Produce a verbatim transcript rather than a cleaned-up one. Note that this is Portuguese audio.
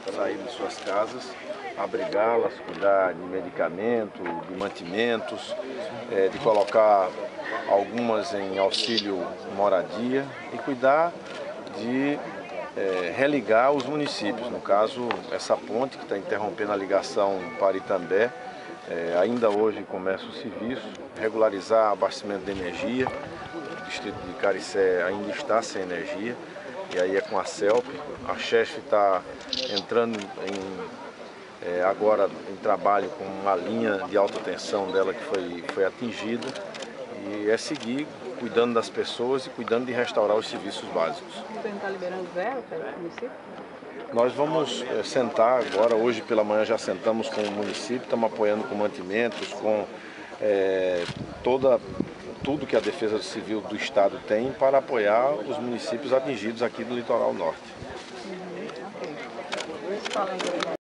sair de suas casas, abrigá-las, cuidar de medicamento, de mantimentos, é, de colocar algumas em auxílio moradia e cuidar de é, religar os municípios. No caso, essa ponte que está interrompendo a ligação para Itambé, é, ainda hoje começa o serviço, regularizar abastecimento de energia. O distrito de Caricé ainda está sem energia, e aí é com a CELP. A Chesf está entrando em, é, agora em trabalho com uma linha de alta tensão dela que foi, foi atingida, e é seguir cuidando das pessoas e cuidando de restaurar os serviços básicos. O governo está liberando verba para o município? Nós vamos é, sentar agora, hoje pela manhã já sentamos com o município, estamos apoiando com mantimentos, com é, toda, tudo que a Defesa Civil do Estado tem para apoiar os municípios atingidos aqui do Litoral Norte. Uhum, ok.